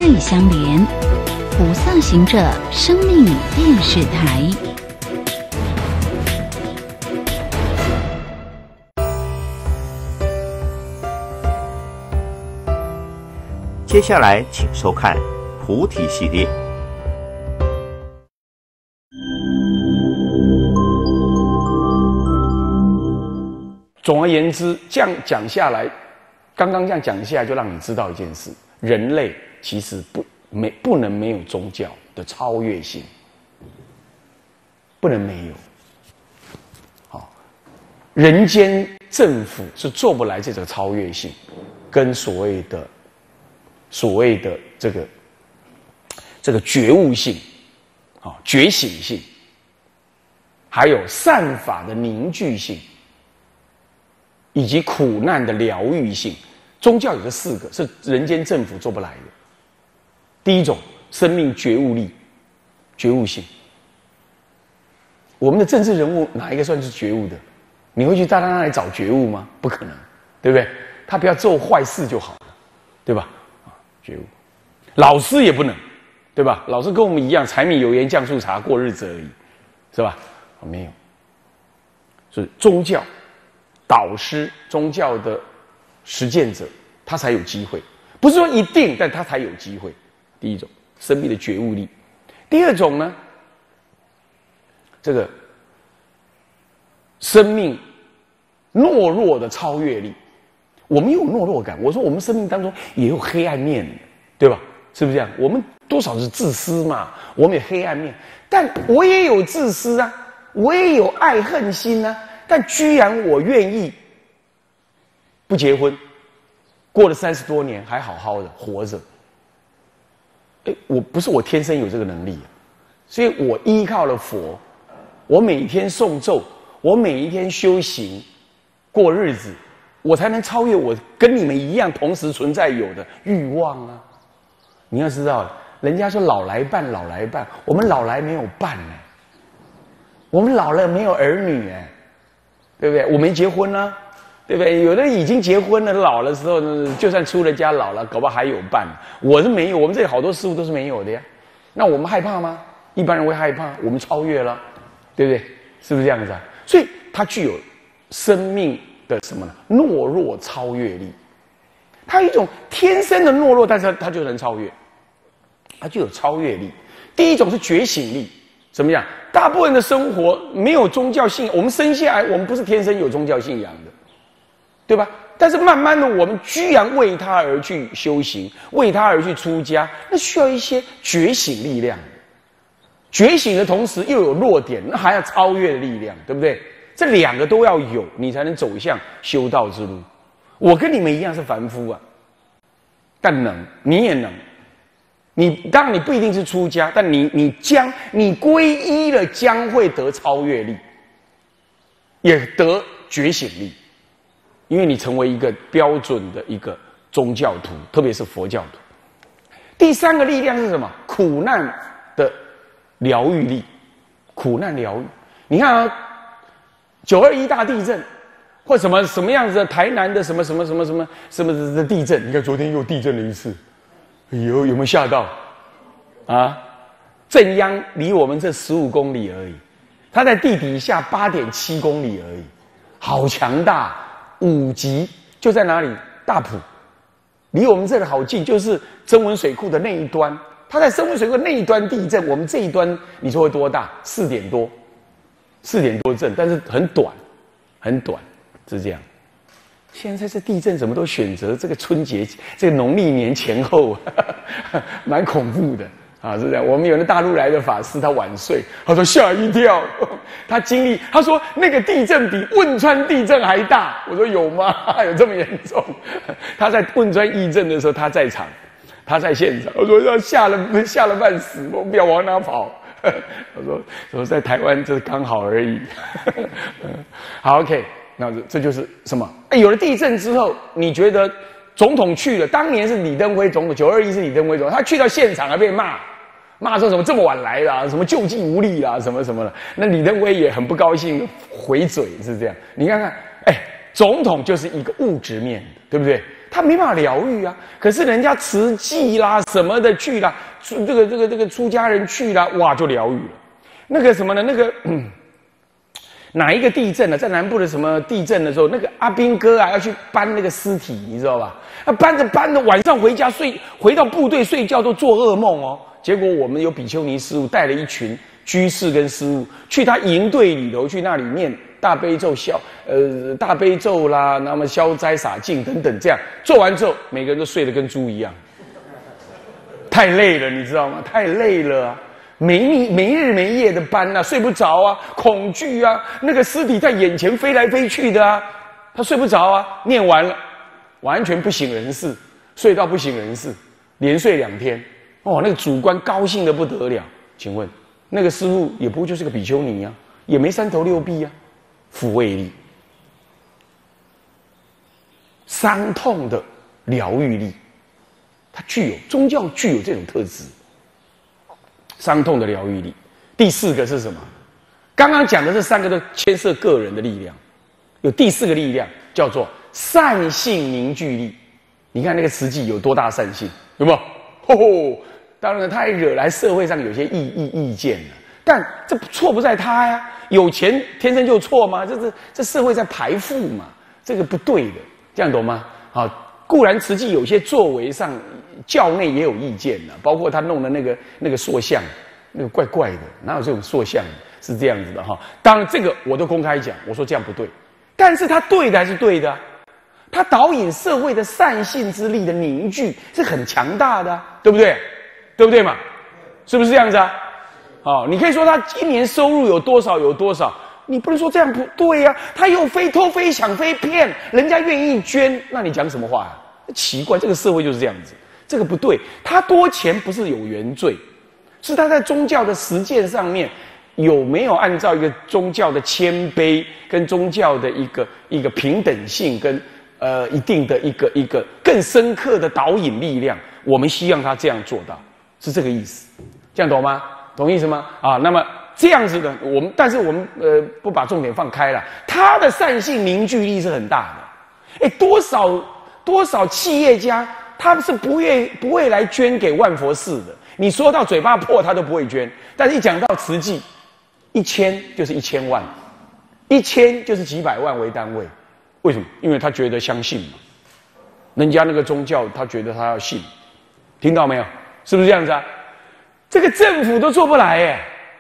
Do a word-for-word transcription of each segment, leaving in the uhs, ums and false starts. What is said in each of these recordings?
爱相连，菩萨行者生命电视台。 接下来请收看菩提系列。 总而言之，这样讲下来，刚刚这样讲下来，就让你知道一件事：人类其实不没不能没有宗教的超越性，不能没有。好，人间政府是做不来这种超越性，跟所谓的所谓的这个这个觉悟性，啊，觉醒性，还有善法的凝聚性。以及苦难的疗愈性，宗教有这四个是人间政府做不来的。第一种，生命觉悟力、觉悟性。我们的政治人物哪一个算是觉悟的？你会去到他那里找觉悟吗？不可能，对不对？他不要做坏事就好了，对吧？啊，觉悟。老师也不能，对吧？老师跟我们一样，柴米油盐酱醋茶过日子而已，是吧？没有，是宗教。导师、宗教的实践者，他才有机会，不是说一定，但他才有机会。第一种，生命的觉悟力；第二种呢，这个生命懦弱的超越力。我们有懦弱感，我说我们生命当中也有黑暗面，对吧？是不是这样？我们多少是自私嘛，我们有黑暗面，但我也有自私啊，我也有爱恨心啊。但居然我愿意不结婚，过了三十多年还好好的活着。哎，我不是我天生有这个能力，所以我依靠了佛，我每天诵咒，我每一天修行，过日子，我才能超越我跟你们一样同时存在有的欲望啊！你要知道，人家说老来伴，老来伴，我们老来没有伴呢，我们老了没有儿女哎。对不对？我没结婚呢、啊，对不对？有的人已经结婚了，老的时候呢，就算出了家老了，搞不好还有伴。我是没有，我们这里好多师父都是没有的呀。那我们害怕吗？一般人会害怕，我们超越了，对不对？是不是这样子啊？所以它具有生命的什么呢？懦弱超越力。它有一种天生的懦弱，但是它就能超越，它就有超越力。第一种是觉醒力。怎么样？大部分的生活没有宗教信仰，我们生下来，我们不是天生有宗教信仰的，对吧？但是慢慢的，我们居然为他而去修行，为他而去出家，那需要一些觉醒力量。觉醒的同时又有弱点，那还要超越的力量，对不对？这两个都要有，你才能走向修道之路。我跟你们一样是凡夫啊，但能，你也能。你当然你不一定是出家，但你你将你皈依了，将会得超越力，也得觉醒力，因为你成为一个标准的一个宗教徒，特别是佛教徒。第三个力量是什么？苦难的疗愈力，苦难疗愈。你看啊，九二一大地震，或什么什么样子的台南的什么什么什么什么什么的地震，你看昨天又地震了一次。有有没有吓到？啊，震央离我们这十五公里而已，它在地底下八点七公里而已，好强大！五级就在哪里？大埔，离我们这里好近，就是曾文水库的那一端。它在曾文水库那一端地震，我们这一端你说会多大？四点多，四点多震，但是很短，很短，是这样。现在这地震怎么都选择这个春节，这个农历年前后，蛮恐怖的啊！是这样。我们有那大陆来的法师，他晚睡，他说吓一跳，他经历，他说那个地震比汶川地震还大。我说有吗？有这么严重？他在汶川地震的时候，他在场，他在现场。我说要吓了吓了半死，我不要往哪跑。我说我在台湾这刚好而已。好 ，OK。那这就是什么？哎，有了地震之后，你觉得总统去了，当年是李登辉总统，九二一是李登辉总统，他去到现场还被骂，骂说什么这么晚来啦，什么救济无力啦，什么什么的。那李登辉也很不高兴，回嘴是这样。你看看，哎，总统就是一个物质面的，对不对？ 他没办法疗愈啊。可是人家慈济啦什么的去啦，这个这个这个出家人去啦，哇就疗愈了。那个什么呢？那个。嗯哪一个地震呢？在南部的什么地震的时候，那个阿兵哥啊要去搬那个尸体，你知道吧？他搬着搬着，晚上回家睡，回到部队睡觉都做噩梦哦。结果我们有比丘尼师父带了一群居士跟师父去他营队里头，去那里念大悲咒消呃大悲咒啦，那么消灾洒净等等，这样做完之后，每个人都睡得跟猪一样，太累了，你知道吗？太累了啊。没没日没夜的搬啊，睡不着啊，恐惧啊，那个尸体在眼前飞来飞去的啊，他睡不着啊。念完了，完全不省人事，睡到不省人事，连睡两天。哦，那个主官高兴的不得了。请问，那个师父也不过就是个比丘尼啊，也没三头六臂啊，抚慰力、伤痛的疗愈力，它具有宗教具有这种特质。伤痛的疗愈力。第四个是什么？刚刚讲的这三个都牵涉个人的力量，有第四个力量叫做善性凝聚力。你看那个慈济有多大善性，有没有？吼吼！当然，他也惹来社会上有些异意意见了，但这错不在他呀。有钱天生就错吗？这这这社会在排富嘛，这个不对的，这样懂吗？好，固然慈济有些作为上。教内也有意见的，包括他弄的那个那个塑像，那个怪怪的，哪有这种塑像是这样子的哈？当然这个我都公开讲，我说这样不对，但是他对的还是对的、啊，他导引社会的善性之力的凝聚是很强大的、啊，对不对？对不对嘛？是不是这样子啊？哦，你可以说他今年收入有多少有多少，你不能说这样不对呀、啊，他又非偷非抢非骗，人家愿意捐，那你讲什么话呀、啊？奇怪，这个社会就是这样子。这个不对，他多钱不是有原罪，是他在宗教的实践上面有没有按照一个宗教的谦卑跟宗教的一个一个平等性跟呃一定的一个一个更深刻的导引力量，我们希望他这样做到，是这个意思，这样懂吗？懂意思吗？啊，那么这样子的，我们但是我们呃不把重点放开了，他的善性凝聚力是很大的，哎，多少多少企业家。他是不愿不会来捐给万佛寺的，你说到嘴巴破，他都不会捐。但是一讲到慈济，一千就是一千万，一千就是几百万为单位。为什么？因为他觉得相信嘛，人家那个宗教，他觉得他要信，听到没有？是不是这样子啊？这个政府都做不来耶，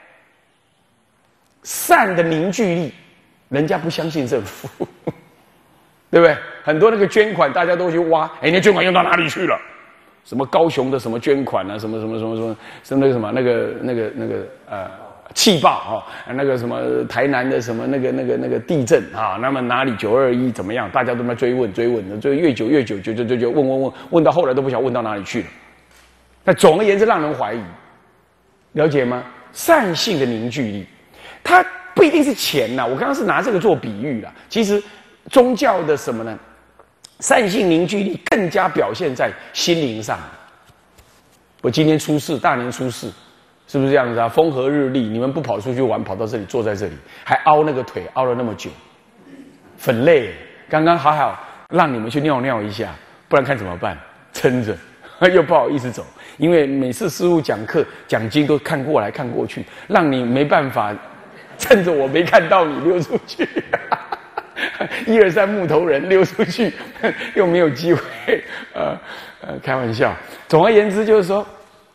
善的凝聚力，人家不相信政府。对不对？很多那个捐款，大家都去挖，哎，那捐款用到哪里去了？什么高雄的什么捐款啊，什么什么什么什么，是那个什么那个那个那个呃气爆啊、哦，那个什么台南的什么那个那个那个地震啊，那么哪里九二一怎么样？大家都在追问追问的，追越久越久，就就就就问问问，问到后来都不晓得问到哪里去了。那总而言之，让人怀疑，了解吗？善性的凝聚力，它不一定是钱呐。我刚刚是拿这个做比喻啦，其实。宗教的什么呢？善性凝聚力更加表现在心灵上。我今天出事，大年初四，是不是这样子啊？风和日丽，你们不跑出去玩，跑到这里坐在这里，还凹那个腿，凹了那么久，很累。刚刚好好让你们去尿尿一下，不然看怎么办？撑着，又不好意思走，因为每次师父讲课讲经都看过来看过去，让你没办法趁着我没看到你溜出去。一二三木头人溜出去，又没有机会，呃呃，开玩笑。总而言之，就是说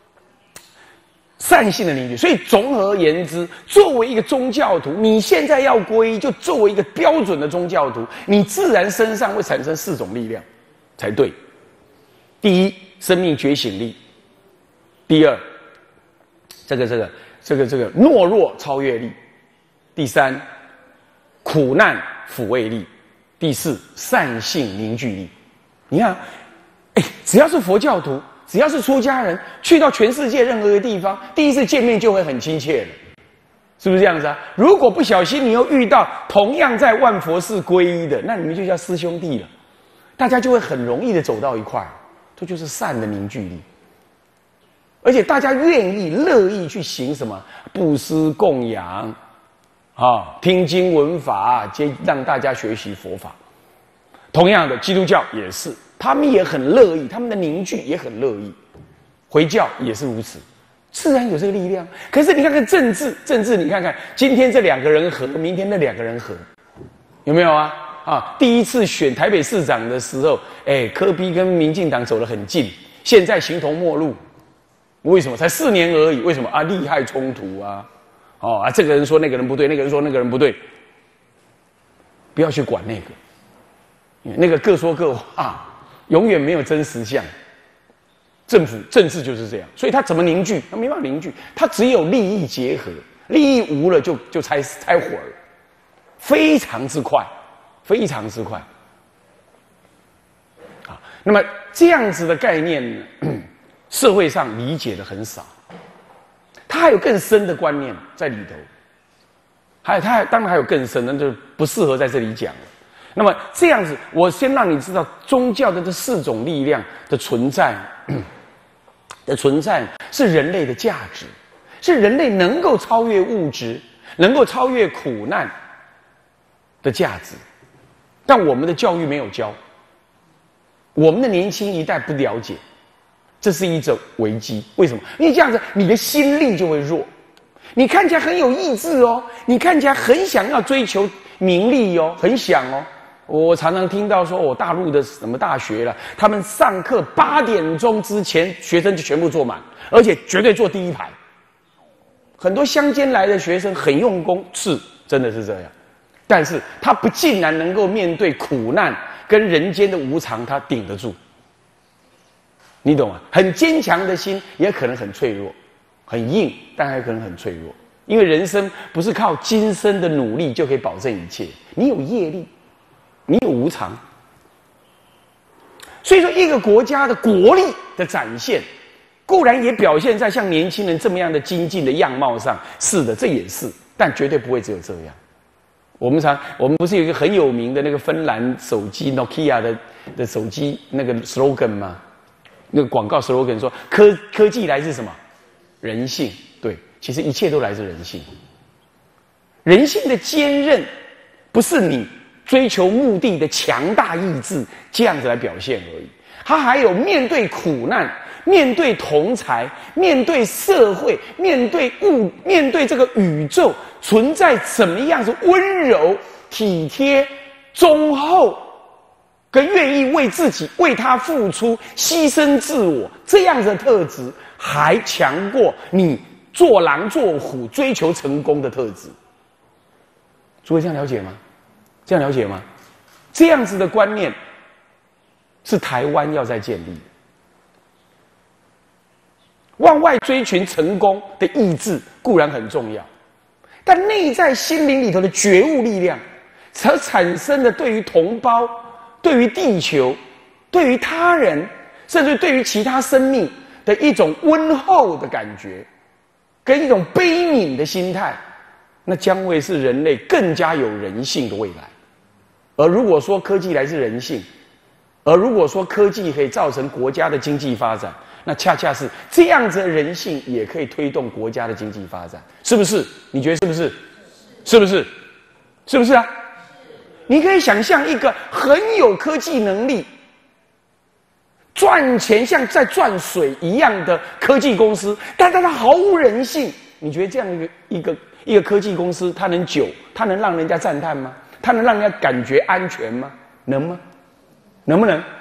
善性的凝聚。所以总而言之，作为一个宗教徒，你现在要皈依，就作为一个标准的宗教徒，你自然身上会产生四种力量，才对。第一，生命觉醒力；第二，这个这个这个这个懦弱超越力；第三，苦难抚慰力；第四，善性凝聚力。你看，哎，只要是佛教徒，只要是出家人，去到全世界任何一个地方，第一次见面就会很亲切的，是不是这样子啊？如果不小心你又遇到同样在万佛寺皈依的，那你们就叫师兄弟了，大家就会很容易的走到一块儿，这就是善的凝聚力。而且大家愿意乐意去行什么布施供养。啊，听经闻法，皆让大家学习佛法。 同样的，基督教也是，他们也很乐意，他们的凝聚也很乐意，回教也是如此，自然有这个力量。可是你看看政治，政治你看看，今天这两个人合，明天那两个人合，有没有啊？啊，第一次选台北市长的时候，哎，柯 P 跟民进党走得很近，现在形同陌路。为什么？才四年而已，为什么啊？利害冲突啊，哦啊，这个人说那个人不对，那个人说那个人不对，不要去管那个，那个各说各话，永远没有真实相。政府政治就是这样，所以他怎么凝聚？他没办法凝聚，他只有利益结合，利益无了就就拆拆伙了，非常之快。非常之快，啊，那么这样子的概念呢，社会上理解的很少，它还有更深的观念在里头，还有它还当然还有更深的，那就不适合在这里讲了。那么这样子，我先让你知道宗教的这四种力量的存在，的存在是人类的价值，是人类能够超越物质，能够超越苦难的价值。但我们的教育没有教，我们的年轻一代不了解，这是一种危机。为什么？因为这样子，你的心力就会弱。你看起来很有意志哦，你看起来很想要追求名利哦，很想哦。我常常听到说，我、哦、大陆的什么大学了，他们上课八点钟之前，学生就全部坐满，而且绝对坐第一排。很多乡间来的学生很用功，是真的是这样。但是他不竟然能够面对苦难跟人间的无常，他顶得住。你懂吗？很坚强的心也可能很脆弱，很硬，但还可能很脆弱。因为人生不是靠今生的努力就可以保证一切，你有业力，你有无常。所以说，一个国家的国力的展现，固然也表现在像年轻人这么样的精进的样貌上，是的，这也是，但绝对不会只有这样。我们常，我们不是有一个很有名的那个芬兰手机 Nokia 的的手机那个 slogan 吗？那个广告 slogan 说科科技来自什么？人性。对，其实一切都来自人性。人性的坚韧，不是你追求目的的强大意志这样子来表现而已。它还有面对苦难、面对同侪、面对社会、面对物、面对这个宇宙。存在怎么样是温柔、体贴、忠厚，跟愿意为自己、为他付出、牺牲自我这样的特质，还强过你做狼做虎、追求成功的特质。诸位这样了解吗？这样了解吗？这样子的观念是台湾要在建立的。往外追寻成功的意志固然很重要。但内在心灵里头的觉悟力量，所产生的对于同胞、对于地球、对于他人，甚至对于其他生命的一种温厚的感觉，跟一种悲悯的心态，那将会是人类更加有人性的未来。而如果说科技来自人性，而如果说科技可以造成国家的经济发展，那恰恰是这样子的人性也可以推动国家的经济发展，是不是？你觉得是不是？是不是？是不是啊？你可以想象一个很有科技能力、赚钱像在赚水一样的科技公司，但它毫无人性。你觉得这样一个一个一个科技公司，它能久？它能让人家赞叹吗？它能让人家感觉安全吗？能吗？能不能？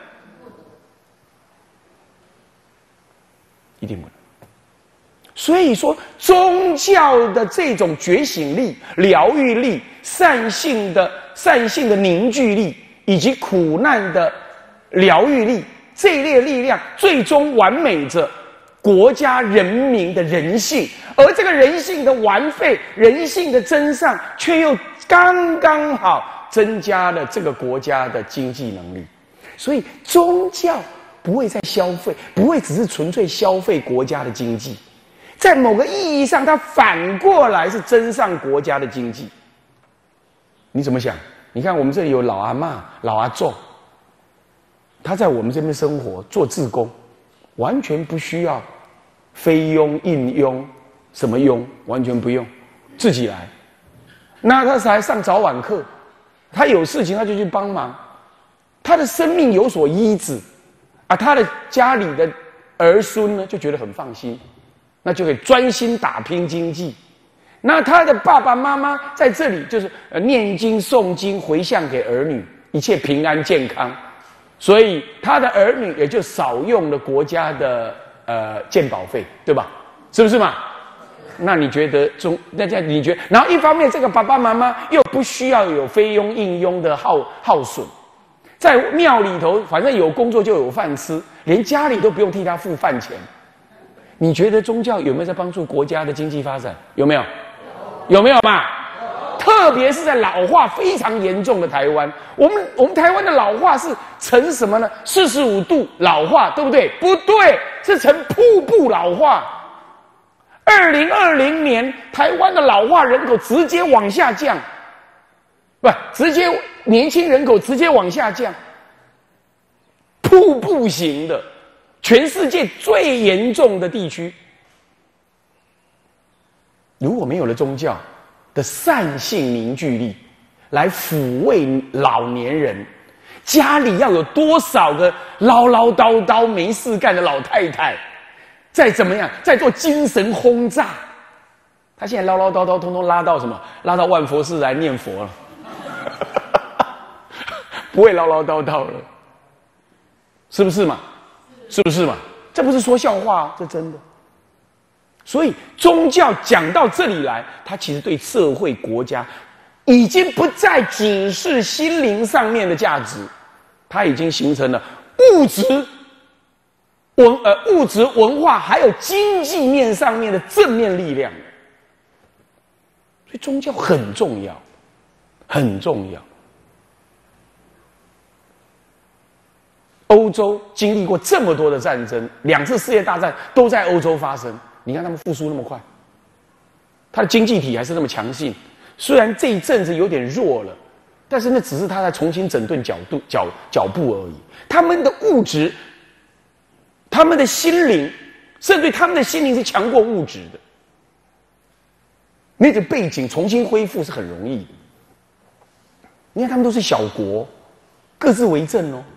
一定不能。所以说，宗教的这种觉醒力、疗愈力、善性的善性的凝聚力，以及苦难的疗愈力，这一类力量，最终完美着国家人民的人性，而这个人性的完备、人性的真善，却又刚刚好增加了这个国家的经济能力。所以，宗教不会再消费，不会只是纯粹消费国家的经济，在某个意义上，它反过来是增上国家的经济。你怎么想？你看我们这里有老阿嬷、老阿祖，他在我们这边生活做志工，完全不需要非佣、应佣，什么佣完全不用，自己来。那他还上早晚课，他有事情他就去帮忙。 他的生命有所依止，啊，他的家里的儿孙呢就觉得很放心，那就可以专心打拼经济。那他的爸爸妈妈在这里就是呃念经诵经回向给儿女，一切平安健康，所以他的儿女也就少用了国家的呃健保费，对吧？是不是嘛？那你觉得中那这样你觉得，然后一方面这个爸爸妈妈又不需要有非庸应庸的耗耗损，在庙里头反正有工作就有饭吃，连家里都不用替他付饭钱。你觉得宗教有没有在帮助国家的经济发展？有没有？有没有嘛？特别是在老化非常严重的台湾，我们我们台湾的老化是呈什么呢？四十五度老化，对不对？不对，是呈瀑布老化。二零二零年，台湾的老化人口直接往下降，不，直接年轻人口直接往下降，瀑布型的，全世界最严重的地区。如果没有了宗教的善性凝聚力来抚慰老年人，家里要有多少个唠唠叨叨没事干的老太太，再怎么样，再做精神轰炸。他现在唠唠叨叨，通通拉到什么？拉到万佛寺来念佛了，不会唠唠叨叨了，是不是嘛？是不是嘛？这不是说笑话啊，这真的。所以宗教讲到这里来，它其实对社会国家已经不再只是心灵上面的价值，它已经形成了物质文呃物质文化还有经济面上面的正面力量。所以宗教很重要，很重要。欧洲经历过这么多的战争，两次世界大战都在欧洲发生。你看他们复苏那么快，他的经济体还是那么强劲。虽然这一阵子有点弱了，但是那只是他在重新整顿脚步脚脚步而已。他们的物质，他们的心灵，甚至他们的心灵是强过物质的。那个背景重新恢复是很容易的。你看他们都是小国，各自为政哦。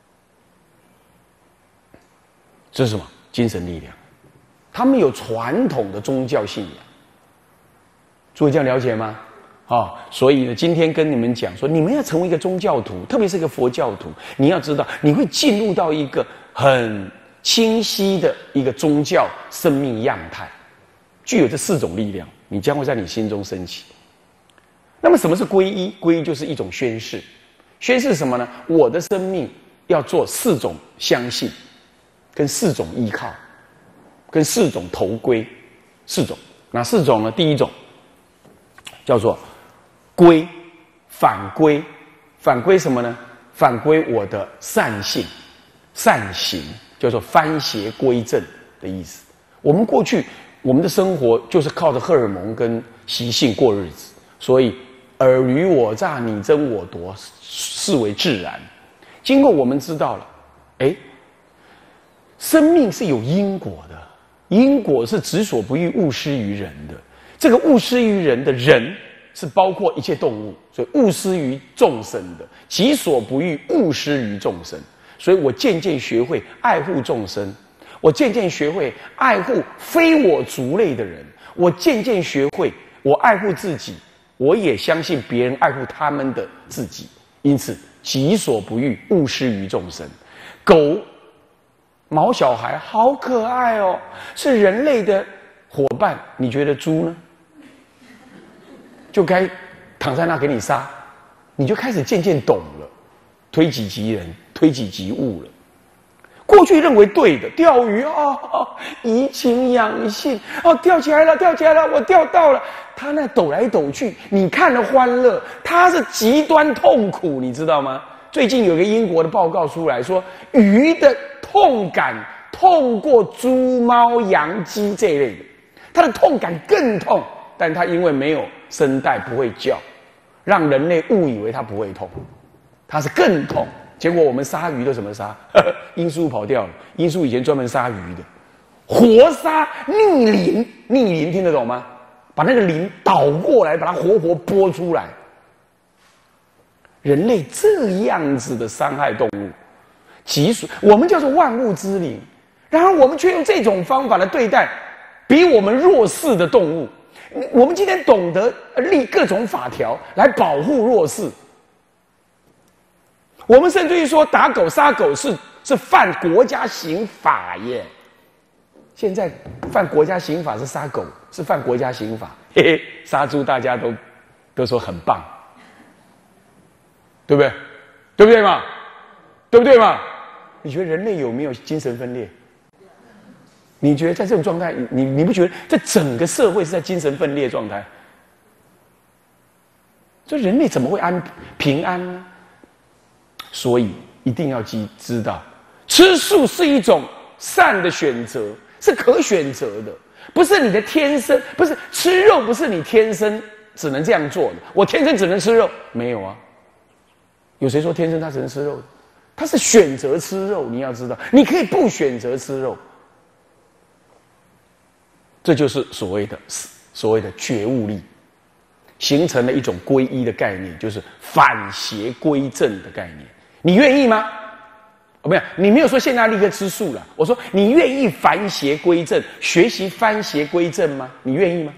这是什么？精神力量。他们有传统的宗教信仰，诸位这样了解吗？啊、哦，所以呢，今天跟你们讲说，你们要成为一个宗教徒，特别是一个佛教徒，你要知道，你会进入到一个很清晰的一个宗教生命样态，具有这四种力量，你将会在你心中升起。那么，什么是皈依？皈依就是一种宣誓，宣誓什么呢？我的生命要做四种相信，跟四种依靠。跟四种投归，四种哪四种呢？第一种叫做归，反归，反归什么呢？反归我的善性、善行，叫做番邪归正的意思。我们过去我们的生活就是靠着荷尔蒙跟习性过日子，所以尔虞我诈、你争我夺视为自然。经过我们知道了，哎，生命是有因果的。因果是己所不欲，勿施于人的。这个勿施于人的人，是包括一切动物，所以勿施于众生的。己所不欲，勿施于众生。所以我渐渐学会爱护众生，我渐渐学会爱护非我族类的人，我渐渐学会我爱护自己，我也相信别人爱护他们的自己。因此，己所不欲，勿施于众生。狗。毛小孩好可爱哦，是人类的伙伴。你觉得猪呢？就该躺在那给你杀，你就开始渐渐懂了，推己及人，推己及物了。过去认为对的，钓鱼哦，哦怡情养性哦，钓起来了，钓起来了，我钓到了。他那抖来抖去，你看了欢乐，他是极端痛苦，你知道吗？最近有个英国的报告出来说，鱼的痛感痛过猪、猫、羊、鸡这一类的，它的痛感更痛，但它因为没有声带不会叫，让人类误以为它不会痛，它是更痛。结果我们杀鱼都怎么杀？英叔跑掉了，英叔以前专门杀鱼的，活杀逆鳞，逆鳞听得懂吗？把那个鳞倒过来，把它活活剥出来。 人类这样子的伤害动物，极属我们叫做万物之灵，然而我们却用这种方法来对待比我们弱势的动物。我们今天懂得立各种法条来保护弱势，我们甚至于说打狗杀狗是是犯国家刑法耶。现在犯国家刑法是杀狗，是犯国家刑法，嘿嘿，杀猪大家都都说很棒，对不对？对不对嘛？对不对嘛？你觉得人类有没有精神分裂？你觉得在这种状态，你你不觉得这整个社会是在精神分裂状态？所以人类怎么会安平安呢？所以一定要记知道，吃素是一种善的选择，是可选择的，不是你的天生，不是吃肉，不是你天生只能这样做的。我天生只能吃肉，没有啊。有谁说天生他只能吃肉的？他是选择吃肉，你要知道，你可以不选择吃肉。这就是所谓的所谓的觉悟力，形成了一种皈依的概念，就是反邪归正的概念。你愿意吗？哦，没有，你没有说现在立刻吃素了。我说你愿意反邪归正，学习翻邪归正吗？你愿意吗？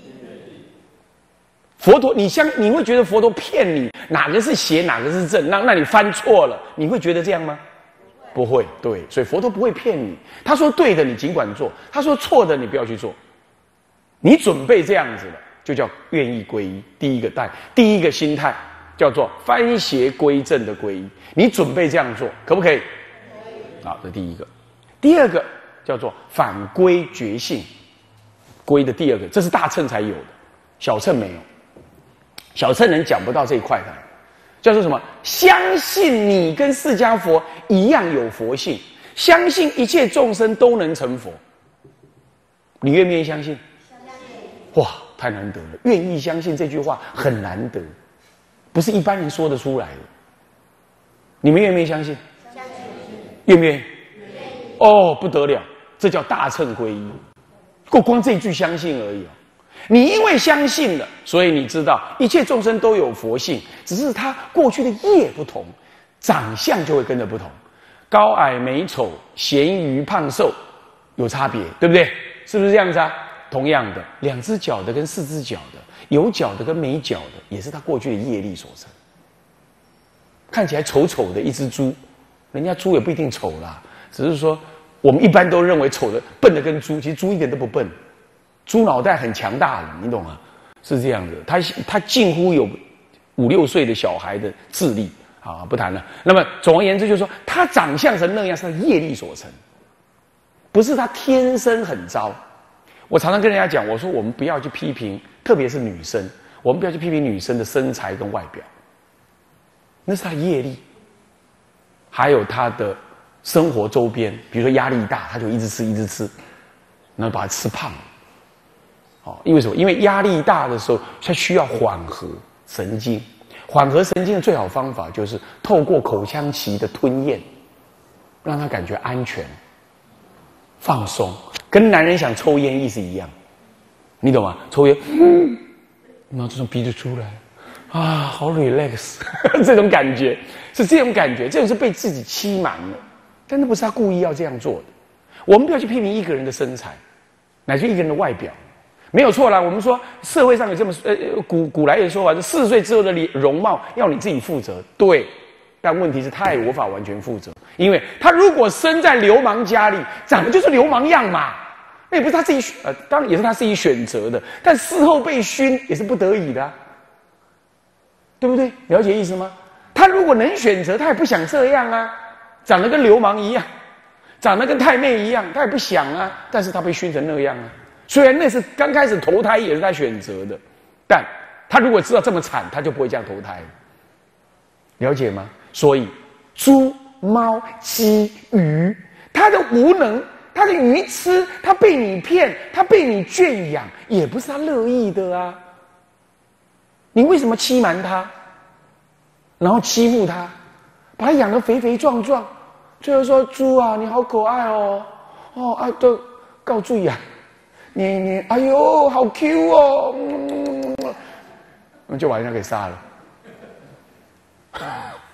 佛陀，你相你会觉得佛陀骗你，哪个是邪，哪个是正？那那你翻错了，你会觉得这样吗？不会，对，所以佛陀不会骗你。他说对的，你尽管做；他说错的，你不要去做。你准备这样子了，就叫愿意皈依。第一个态，第一个心态叫做翻邪归正的皈依。你准备这样做，可不可以？可以。好，这第一个。第二个叫做反归觉性，归的第二个，这是大乘才有的，小乘没有。小乘人讲不到这一块的。叫做什么？相信你跟释迦佛一样有佛性，相信一切众生都能成佛。你愿不愿意相信？相信。哇，太难得了！愿意相信这句话很难得，不是一般人说得出来的。你们愿不愿意相信？相信。愿不愿意？愿意。哦，不得了，这叫大乘皈依。够光这一句相信而已哦。你因为相信了，所以你知道一切众生都有佛性，只是他过去的业不同，长相就会跟着不同，高矮美丑、咸鱼胖瘦有差别，对不对？是不是这样子啊？同样的，两只脚的跟四只脚的，有脚的跟没脚的，也是他过去的业力所成。看起来丑丑的一只猪，人家猪也不一定丑啦，只是说我们一般都认为丑的、笨的跟猪，其实猪一点都不笨。猪脑袋很强大的，你懂吗？是这样的，他他近乎有五六岁的小孩的智力啊，不谈了。那么总而言之，就是说他长相成那样是他业力所成，不是他天生很糟。我常常跟人家讲，我说我们不要去批评，特别是女生，我们不要去批评女生的身材跟外表，那是她业力，还有她的生活周边，比如说压力大，她就一直吃一直吃，然后把它吃胖了。哦，因为什么？因为压力大的时候，它需要缓和神经。缓和神经的最好方法就是透过口腔期的吞咽，让他感觉安全、放松，跟男人想抽烟意思一样，你懂吗？抽烟，嗯，然后就从鼻子出来，啊，好 relax， 这种感觉是这种感觉，这种是被自己欺瞒了，但那不是他故意要这样做的。我们不要去批评一个人的身材，乃至一个人的外表。没有错啦，我们说社会上有这么呃古古来的说法，是四十岁之后的容貌要你自己负责。对，但问题是他也无法完全负责，因为他如果生在流氓家里，长得就是流氓样嘛，那也不是他自己呃，当然也是他自己选择的，但事后被熏也是不得已的、啊，对不对？了解意思吗？他如果能选择，他也不想这样啊，长得跟流氓一样，长得跟太妹一样，他也不想啊，但是他被熏成那样啊。虽然那是刚开始投胎也是他选择的，但他如果知道这么惨，他就不会这样投胎了。了解吗？所以猪、猫、鸡、鱼，他的无能，他的愚痴，他被你骗，他被你圈养，也不是他乐意的啊。你为什么欺瞒他，然后欺负他，把他养得肥肥壮壮，最后说猪啊，你好可爱哦，哦啊都告罪呀。你你哎呦好 Q 哦，嗯，就把人家给杀了。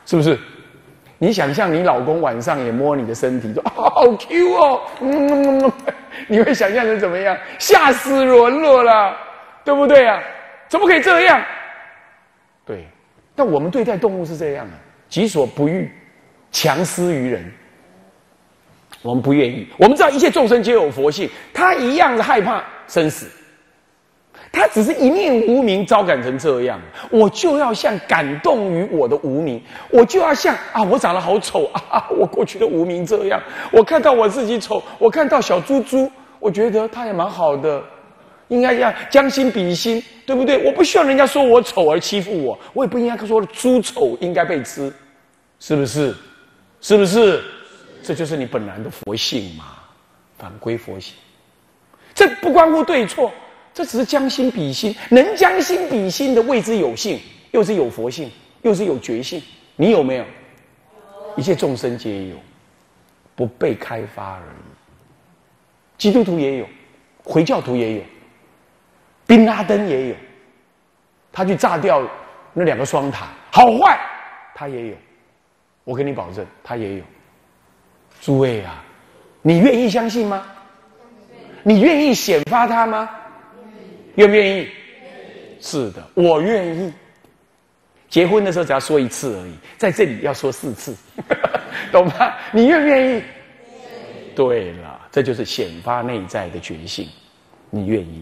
是不是？你想象你老公晚上也摸你的身体，说啊好 Q 哦，嗯，你会想象成怎么样？吓死人了啦，对不对啊？怎么可以这样？对，但我们对待动物是这样的，己所不欲，强施于人。我们不愿意，我们知道一切众生皆有佛性，他一样的害怕生死，他只是一念无明招感成这样，我就要像感动于我的无明，我就要像啊，我长得好丑啊，我过去的无明这样，我看到我自己丑，我看到小猪猪，我觉得他也蛮好的，应该要将心比心，对不对？我不需要人家说我丑而欺负我，我也不应该说猪丑应该被吃，是不是？是不是？这就是你本来的佛性嘛，返归佛性。这不关乎对错，这只是将心比心。能将心比心的，谓之有性，又是有佛性，又是有觉性。你有没有？一切众生皆有，不被开发而已。基督徒也有，回教徒也有，宾拉登也有。他去炸掉那两个双塔，好坏，他也有。我跟你保证，他也有。诸位啊，你愿意相信吗？你愿意显发它吗？愿不愿意？是的，我愿意。结婚的时候只要说一次而已，在这里要说四次，懂吗？你愿不愿意？对了，这就是显发内在的觉性，你愿意。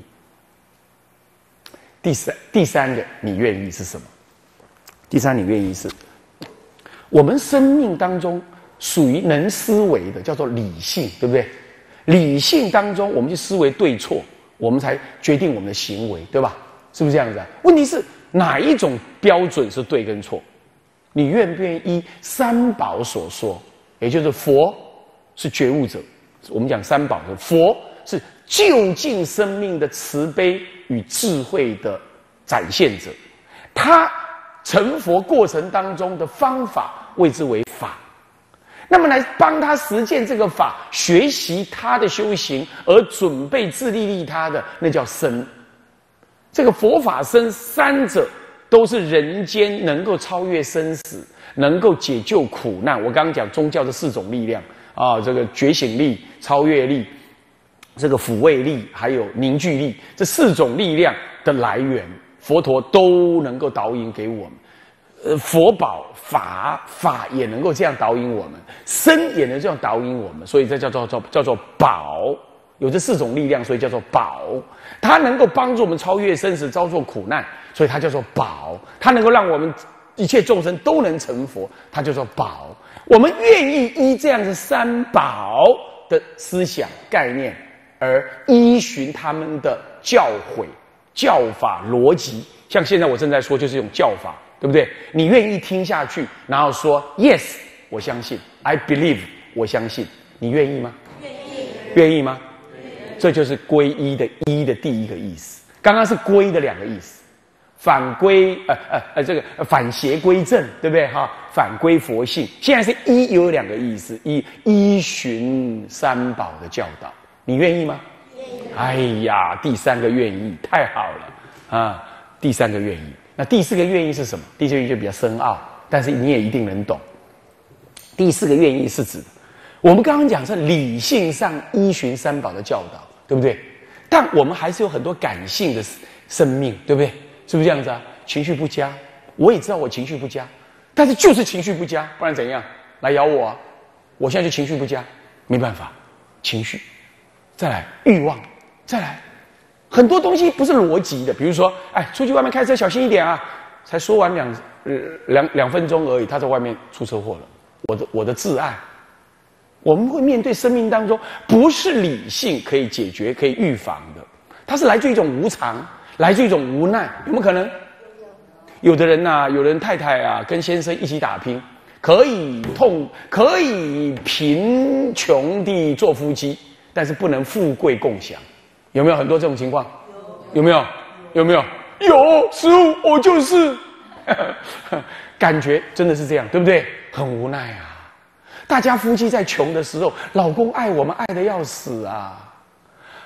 第三，第三个你愿意是什么？第三，你愿意是我们生命当中属于能思维的，叫做理性，对不对？理性当中，我们去思维对错，我们才决定我们的行为，对吧？是不是这样子啊？问题是哪一种标准是对跟错？你愿不愿意依三宝所说，也就是佛是觉悟者，我们讲三宝的佛是究竟生命的慈悲与智慧的展现者，他成佛过程当中的方法谓之为法。那么来帮他实践这个法，学习他的修行，而准备自利利他的，那叫僧。这个佛法僧三者都是人间能够超越生死，能够解救苦难。我刚刚讲宗教的四种力量啊，这个觉醒力、超越力、这个抚慰力，还有凝聚力，这四种力量的来源，佛陀都能够导引给我们。呃，佛宝法法也能够这样导引我们，僧也能这样导引我们，所以这叫做叫叫做宝，有这四种力量，所以叫做宝。它能够帮助我们超越生死，遭受苦难，所以它叫做宝。它能够让我们一切众生都能成佛，它叫做宝。我们愿意依这样子三宝的思想概念，而依循他们的教诲、教法、逻辑。像现在我正在说，就是用教法。对不对？你愿意听下去，然后说 yes， 我相信 ，I believe， 我相信，你愿意吗？愿意。愿意吗？愿意。这就是皈依的依的第一个意思。刚刚是归的两个意思，反归呃呃呃这个反邪归正，对不对哈？反归佛性。现在是依有两个意思，依依循三宝的教导，你愿意吗？愿意。哎呀，第三个愿意，太好了啊！第三个愿意。那第四个愿意是什么？第四个愿意就比较深奥，但是你也一定能懂。第四个愿意是指，我们刚刚讲是理性上依循三宝的教导，对不对？但我们还是有很多感性的生命，对不对？是不是这样子啊？情绪不佳，我也知道我情绪不佳，但是就是情绪不佳，不然怎样？来咬我啊！我现在就情绪不佳，没办法，情绪，再来欲望，再来。很多东西不是逻辑的，比如说，哎，出去外面开车小心一点啊！才说完两呃两两分钟而已，他在外面出车祸了。我的我的挚爱，我们会面对生命当中不是理性可以解决、可以预防的，它是来自一种无常，来自一种无奈，有没有可能？有的人呐、啊，有人太太啊，跟先生一起打拼，可以痛，可以贫穷地做夫妻，但是不能富贵共享。有没有很多这种情况？有没有？有没有？有，师父，我就是感觉真的是这样，对不对？很无奈啊！大家夫妻在穷的时候，老公爱我们爱得要死啊！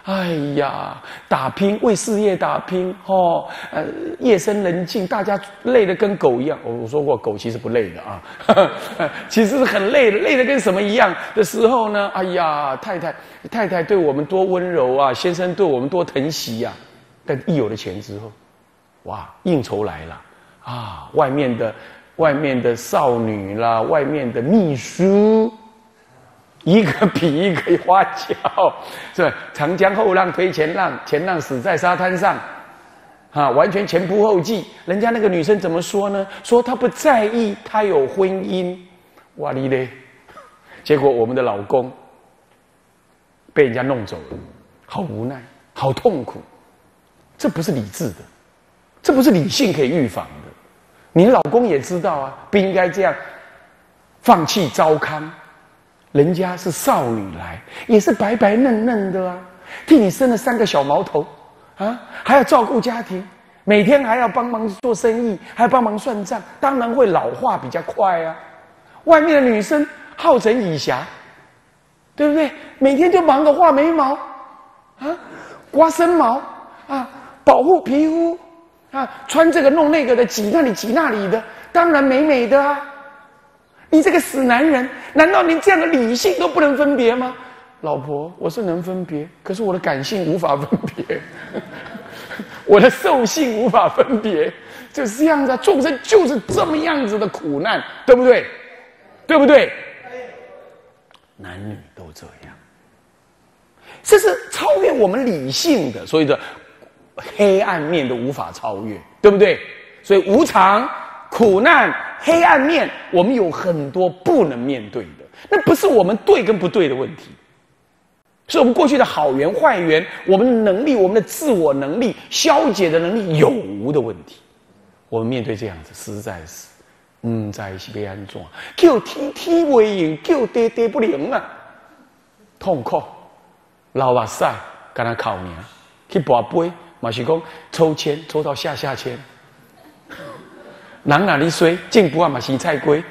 哎呀，打拼为事业打拼，哦，呃，夜深人静，大家累得跟狗一样。我我说过，狗其实不累的啊，呵呵其实是很累的，累得跟什么一样的时候呢？哎呀，太太太太对我们多温柔啊，先生对我们多疼惜呀、啊。但一有了钱之后，哇，应酬来了啊，外面的外面的少女啦，外面的秘书。一个比一个花俏，是吧？长江后浪推前浪，前浪死在沙滩上，啊，完全前仆后继。人家那个女生怎么说呢？说她不在意，她有婚姻。哇哩嘞！结果我们的老公被人家弄走了，好无奈，好痛苦。这不是理智的，这不是理性可以预防的。你老公也知道啊，不应该这样放弃糟糠。人家是少女来，也是白白嫩嫩的啊，替你生了三个小毛头，啊，还要照顾家庭，每天还要帮忙做生意，还要帮忙算账，当然会老化比较快啊。外面的女生好整以暇，对不对？每天就忙着画眉毛，啊，刮身毛，啊，保护皮肤，啊，穿这个弄那个的，挤那里挤那里的，当然美美的啊。你这个死男人，难道连这样的理性都不能分别吗？老婆，我是能分别，可是我的感性无法分别，我的兽性无法分别，就是这样子啊！众生就是这么样子的苦难，对不对？对不对？男女都这样，这是超越我们理性的，所以的黑暗面都无法超越，对不对？所以无常、苦难、黑暗面，我们有很多不能面对的，那不是我们对跟不对的问题，是我们过去的好缘坏缘，我们的能力、我们的自我能力、消解的能力有无的问题。我们面对这样子，实在是，唔知是要安怎，叫天天不应，叫地地不灵啊，痛苦，流目屎，跟他靠命，去跋杯，嘛是讲抽签，抽到下下签。人哪里衰，进步啊嘛洗菜龟，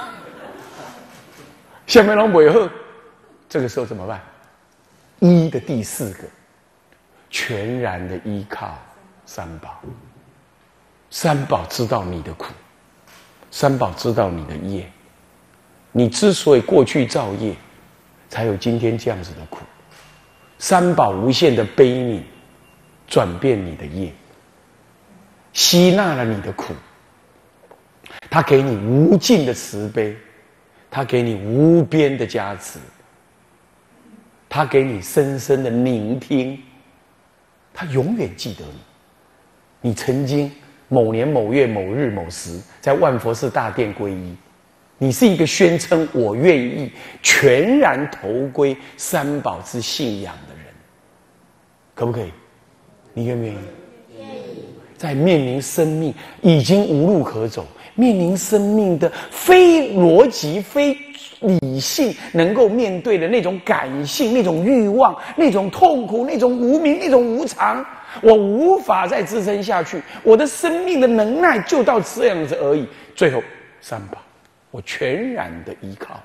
下面拢袂好，这个时候怎么办？一的第四个，全然的依靠三宝。三宝知道你的苦，三宝知道你的业，你之所以过去造业，才有今天这样子的苦。三宝无限的悲悯，转变你的业，吸纳了你的苦。他给你无尽的慈悲，他给你无边的加持，他给你深深的聆听，他永远记得你。你曾经某年某月某日某时在万佛寺大殿皈依，你是一个宣称我愿意全然投归三宝之信仰的人，可不可以？你愿不愿意？愿意。在面临生命已经无路可走，面临生命的非逻辑、非理性能够面对的那种感性、那种欲望、那种痛苦、那种无明、那种无常，我无法再支撑下去，我的生命的能耐就到这样子而已。最后，三宝，我全然的依靠。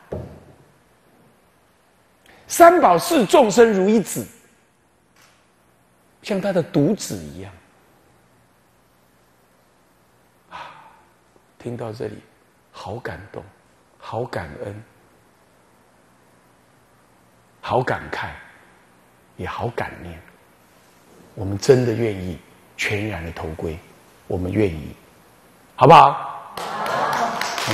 三宝视众生如一子，像他的独子一样。听到这里，好感动，好感恩，好感慨，也好感念。我们真的愿意全然的投归，我们愿意，好不好？好。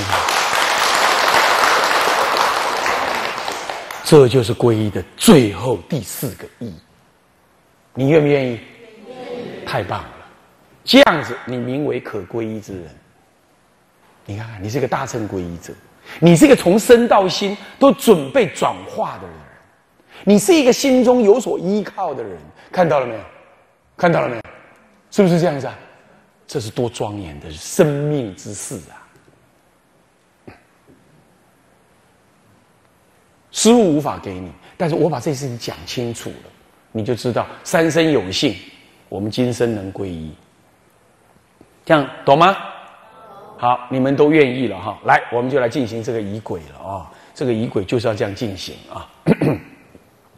这就是皈依的最后第四个意义。你愿不愿意？愿意。太棒了！这样子，你名为可皈依之人。你看看，你是一个大乘皈依者，你是一个从身到心都准备转化的人，你是一个心中有所依靠的人，看到了没有？看到了没有？是不是这样子啊？这是多庄严的生命之事啊！师父无法给你，但是我把这事情讲清楚了，你就知道三生有幸，我们今生能皈依，这样懂吗？好，你们都愿意了哈，来，我们就来进行这个仪轨了啊！这个仪轨就是要这样进行啊。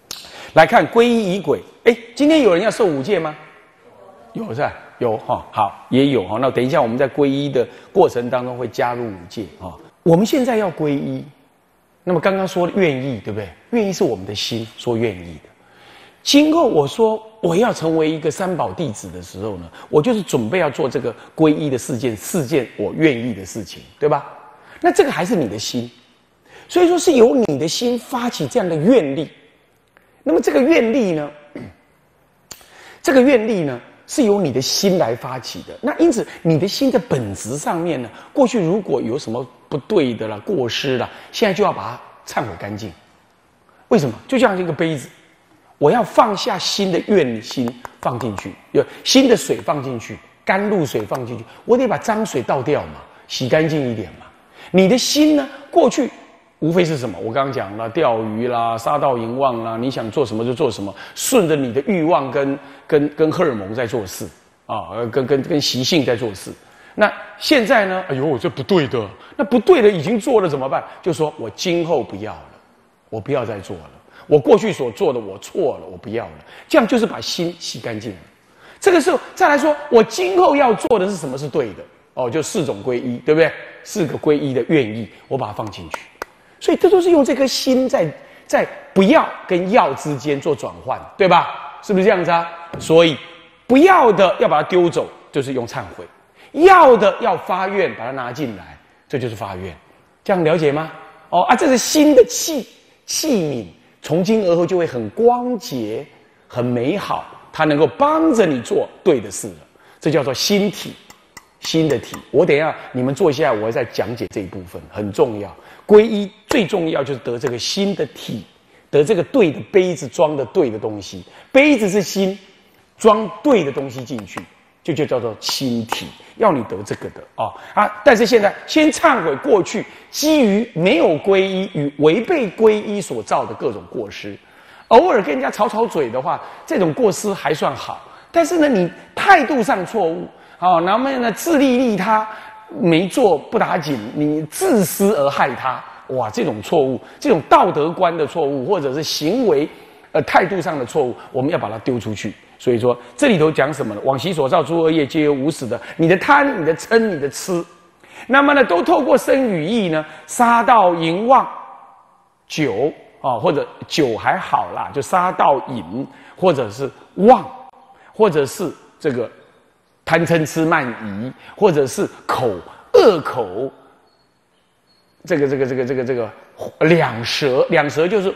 来看皈依仪轨。哎，今天有人要受五戒吗？有是吧？有哈，好，也有哈。那等一下我们在皈依的过程当中会加入五戒哈。我们现在要皈依，那么刚刚说愿意，对不对？愿意是我们的心说愿意的。今后我说我要成为一个三宝弟子的时候呢，我就是准备要做这个皈依的四件四件我愿意的事情，对吧？那这个还是你的心，所以说是由你的心发起这样的愿力。那么这个愿力呢，这个愿力呢是由你的心来发起的。那因此你的心的本质上面呢，过去如果有什么不对的啦、过失啦，现在就要把它忏悔干净。为什么？就像一个杯子。我要放下新的愿心放进去，有新的水放进去，甘露水放进去，我得把脏水倒掉嘛，洗干净一点嘛。你的心呢，过去无非是什么？我刚刚讲了，钓鱼啦、杀盗淫妄啦，你想做什么就做什么，顺着你的欲望跟跟跟荷尔蒙在做事啊，跟跟跟习性在做事。那现在呢？哎呦，这不对的，那不对的已经做了怎么办？就说我今后不要了，我不要再做了。我过去所做的我错了，我不要了，这样就是把心洗干净了。这个时候再来说，我今后要做的是什么是对的？哦，就四种皈依，对不对？四个皈依的愿意，我把它放进去。所以这都是用这颗心在在不要跟要之间做转换，对吧？是不是这样子啊？所以不要的要把它丢走，就是用忏悔；要的要发愿，把它拿进来，这就是发愿。这样了解吗？哦啊，这是心的器器皿。从今而后就会很光洁、很美好，它能够帮着你做对的事了。这叫做心体，心的体。我等一下你们坐下来，我会再讲解这一部分，很重要。皈依最重要就是得这个心的体，得这个对的杯子装的对的东西。杯子是心，装对的东西进去，就就叫做心体。要你得这个的啊啊！但是现在先忏悔过去基于没有皈依与违背皈依所造的各种过失，偶尔跟人家吵吵嘴的话，这种过失还算好。但是呢，你态度上错误啊，然后呢自利利他没做不打紧，你自私而害他，哇，这种错误，这种道德观的错误，或者是行为呃态度上的错误，我们要把它丢出去。所以说，这里头讲什么呢？往昔所造诸恶业，皆由无始的。你的贪、你的嗔、你的痴，那么呢，都透过身语意呢，杀盗淫妄酒啊、哦，或者酒还好啦，就杀盗淫，或者是妄，或者是这个贪嗔痴慢疑，或者是口恶口，这个这个这个这个这个两舌，两舌就是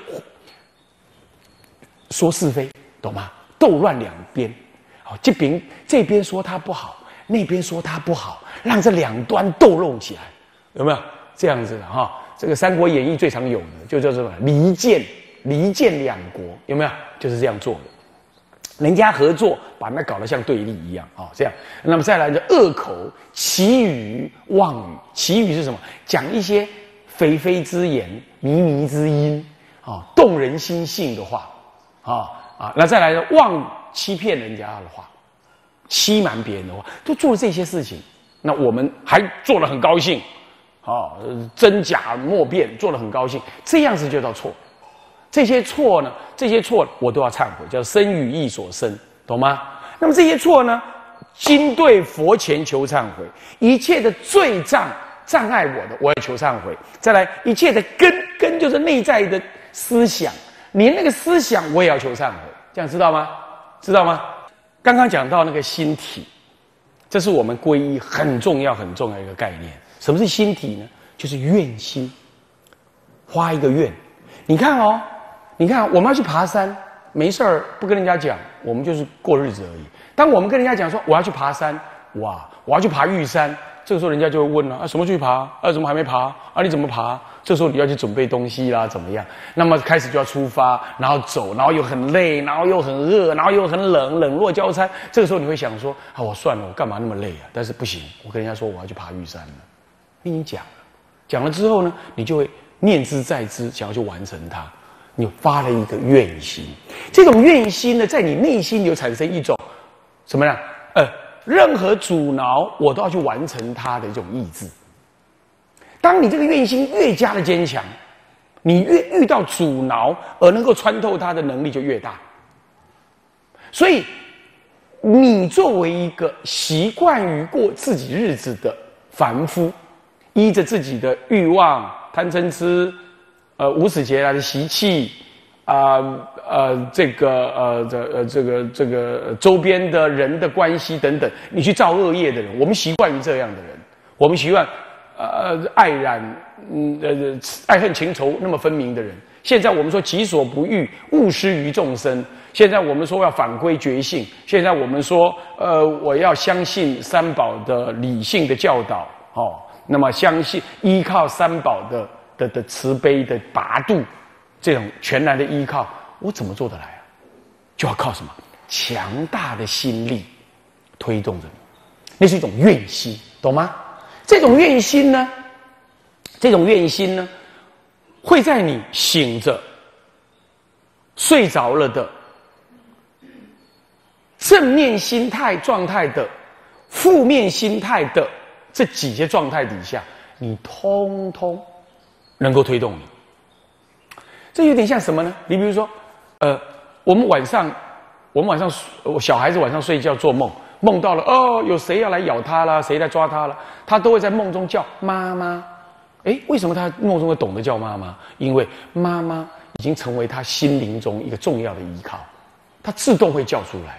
说是非，懂吗？斗乱两边，好，这边这边说他不好，那边说他不好，让这两端斗弄起来，有没有这样子的哈？这个《三国演义》最常有的就叫什么离间，离间两国，有没有？就是这样做的。人家合作，把那搞得像对立一样啊、哦，这样。那么再来就恶口、绮语、妄语。绮语是什么？讲一些非非之言、靡靡之音啊、哦，动人心性的话啊。哦啊，那再来呢？妄欺骗人家的话，欺瞒别人的话，都做了这些事情。那我们还做得很高兴，啊，真假莫辨，做得很高兴，这样子就叫错。这些错呢，这些错我都要忏悔，叫身语意所生，懂吗？那么这些错呢，今对佛前求忏悔，一切的罪障障碍我的，我要求忏悔。再来，一切的根根就是内在的思想。连那个思想我也要求忏悔，这样知道吗？知道吗？刚刚讲到那个心体，这是我们皈依很重要很重要一个概念。什么是心体呢？就是愿心，花一个愿。你看哦，你看我们要去爬山，没事儿不跟人家讲，我们就是过日子而已。当我们跟人家讲说我要去爬山，哇，我要去爬玉山，这个时候人家就会问了啊，什么去爬？啊，怎么还没爬？啊，你怎么爬？这时候你要去准备东西啦，怎么样？那么开始就要出发，然后走，然后又很累，然后又很饿，然后又很冷，冷若交餐。这个时候你会想说：啊，我算了，我干嘛那么累啊？但是不行，我跟人家说我要去爬玉山了。你已经讲了，讲了之后呢，你就会念之在之，想要去完成它。你发了一个愿心，这种愿心呢，在你内心有产生一种什么呢？呃，任何阻挠我都要去完成它的一种意志。当你这个愿心越加的坚强， 你越遇到阻挠而能够穿透它的能力就越大。所以，你作为一个习惯于过自己日子的凡夫，依着自己的欲望、贪嗔痴，呃，无始劫来的习气，啊、呃，呃，这个呃，这呃，这个这个周边的人的关系等等，你去造恶业的人，我们习惯于这样的人，我们习惯呃爱染，嗯呃爱恨情仇那么分明的人。现在我们说己所不欲，勿施于众生。现在我们说要返归觉性。现在我们说，呃，我要相信三宝的理性的教导，哦，那么相信依靠三宝的的的慈悲的拔度，这种全然的依靠，我怎么做得来啊？就要靠什么？强大的心力推动着你，那是一种愿心，懂吗？这种愿心呢，这种愿心呢，会在你醒着、睡着了的正面心态状态的、负面心态的这几些状态底下，你通通能够推动你。这有点像什么呢？你比如说，呃，我们晚上，我们晚上，我小孩子晚上睡觉做梦，梦到了哦，有谁要来咬他啦，谁来抓他啦，他都会在梦中叫妈妈。诶，为什么他梦中会懂得叫妈妈？因为妈妈已经成为他心灵中一个重要的依靠，他自动会叫出来。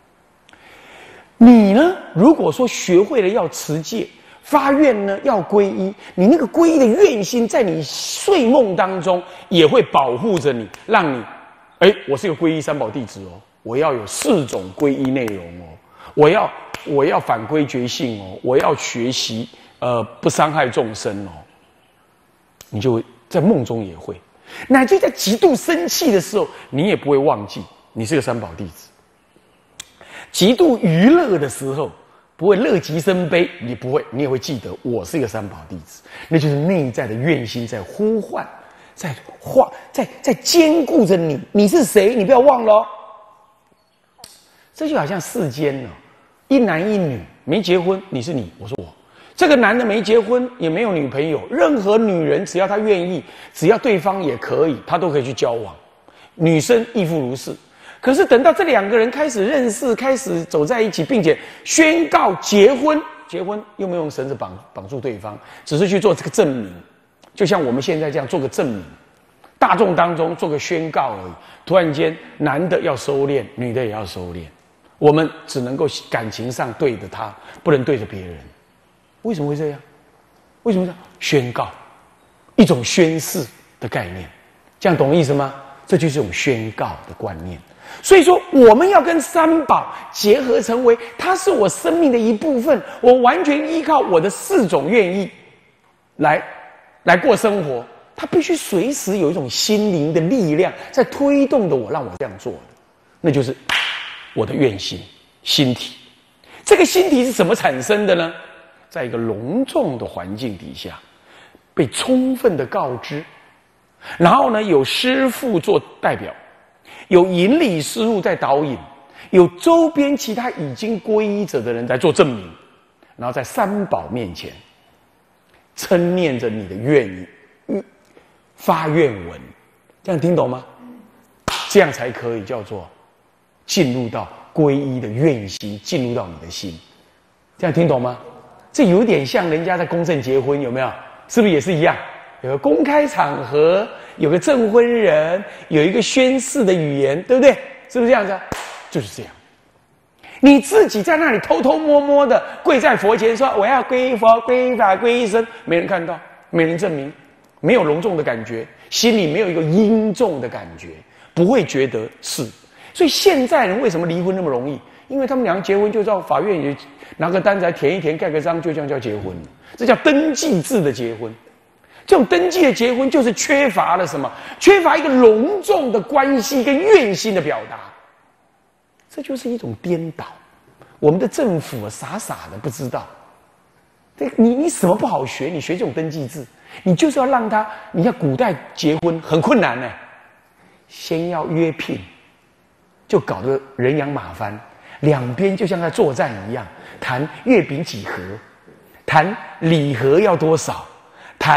你呢？如果说学会了要持戒、发愿呢，要皈依，你那个皈依的愿心，在你睡梦当中也会保护着你，让你，哎，我是个皈依三宝弟子哦，我要有四种皈依内容哦，我要我要返归觉性哦，我要学习呃不伤害众生哦，你就会在梦中也会，乃至在极度生气的时候，你也不会忘记你是个三宝弟子。极度娱乐的时候，不会乐极生悲，你不会，你也会记得我是一个三宝弟子，那就是内在的愿心在呼唤，在画，在在兼顾着你。你是谁？你不要忘了哦。这就好像世间呢、哦，一男一女没结婚，你是你，我是我。这个男的没结婚，也没有女朋友，任何女人只要她愿意，只要对方也可以，他都可以去交往。女生亦复如是。可是等到这两个人开始认识，开始走在一起，并且宣告结婚，结婚又没有用绳子绑绑住对方，只是去做这个证明，就像我们现在这样做个证明，大众当中做个宣告而已。突然间，男的要收敛，女的也要收敛，我们只能够感情上对着他，不能对着别人。为什么会这样？为什么这样？宣告，一种宣誓的概念，这样懂意思吗？这就是一种宣告的观念。所以说，我们要跟三宝结合，成为它是我生命的一部分。我完全依靠我的四种愿意来来过生活。它必须随时有一种心灵的力量在推动着我，让我这样做的，那就是我的愿心、心体。这个心体是怎么产生的呢？在一个隆重的环境底下，被充分的告知，然后呢，有师父做代表。有引理师父在导引，有周边其他已经皈依者的人在做证明，然后在三宝面前称念着你的愿意，发愿文，这样听懂吗？这样才可以叫做进入到皈依的愿心，进入到你的心，这样听懂吗？这有点像人家在公证结婚，有没有？是不是也是一样？有个公开场合，有个证婚人，有一个宣誓的语言，对不对？是不是这样子啊？就是这样。你自己在那里偷偷摸摸的跪在佛前说我要皈依佛、皈依法、皈依僧，没人看到，没人证明，没有隆重的感觉，心里没有一个殷重的感觉，不会觉得是。所以现在人为什么离婚那么容易？因为他们两个结婚就到法院也拿个单子来填一填，盖个章，就这样叫结婚，这叫登记制的结婚。这种登记的结婚就是缺乏了什么？缺乏一个隆重的关系跟愿心的表达，这就是一种颠倒。我们的政府啊，傻傻的不知道，你你什么不好学？你学这种登记制，你就是要让他，你看古代结婚很困难呢，先要约聘，就搞得人仰马翻，两边就像在作战一样，谈月饼几盒，谈礼盒要多少。谈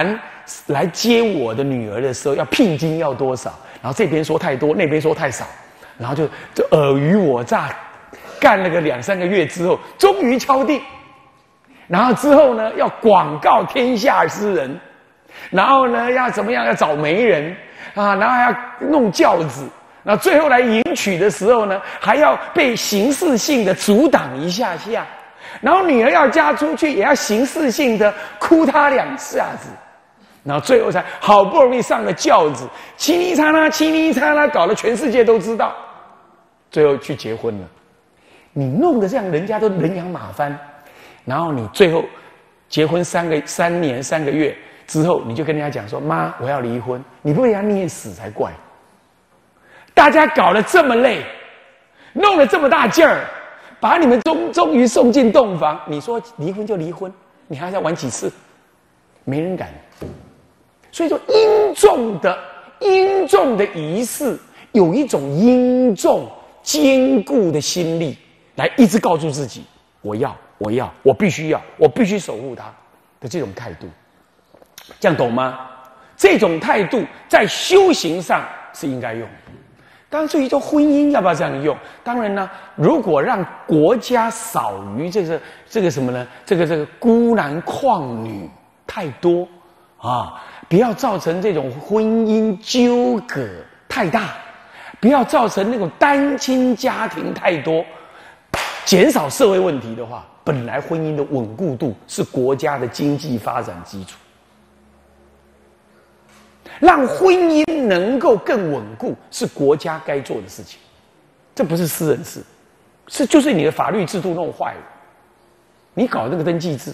来接我的女儿的时候，要聘金要多少？然后这边说太多，那边说太少，然后就就尔虞我诈，干了个两三个月之后，终于敲定。然后之后呢，要广告天下之人，然后呢，要怎么样？要找媒人啊，然后还要弄轿子，然后最后来迎娶的时候呢，还要被形式性的阻挡一下下。然后女儿要嫁出去，也要形式性的哭她两下子，然后最后才好不容易上了轿子，嘁哩嚓啦，嘁哩嚓啦，搞得全世界都知道，最后去结婚了。你弄得这样，人家都人仰马翻，然后你最后结婚三个三年三个月之后，你就跟人家讲说：“妈，我要离婚。”你不被人家念死才怪。大家搞得这么累，弄了这么大劲儿。把你们终终于送进洞房，你说离婚就离婚，你还要玩几次？没人敢。所以说，殷重的殷重的仪式，有一种殷重坚固的心力，来一直告诉自己：我要，我要，我必须要，我必须守护它的这种态度。这样懂吗？这种态度在修行上是应该用的。当然，至于说婚姻要不要这样用，当然呢，如果让国家少于这个这个什么呢？这个这个孤男旷女太多啊，不要造成这种婚姻纠葛太大，不要造成那种单亲家庭太多，减少社会问题的话，本来婚姻的稳固度是国家的经济发展基础。让婚姻能够更稳固，是国家该做的事情，这不是私人事，是就是你的法律制度弄坏了。你搞那个登记制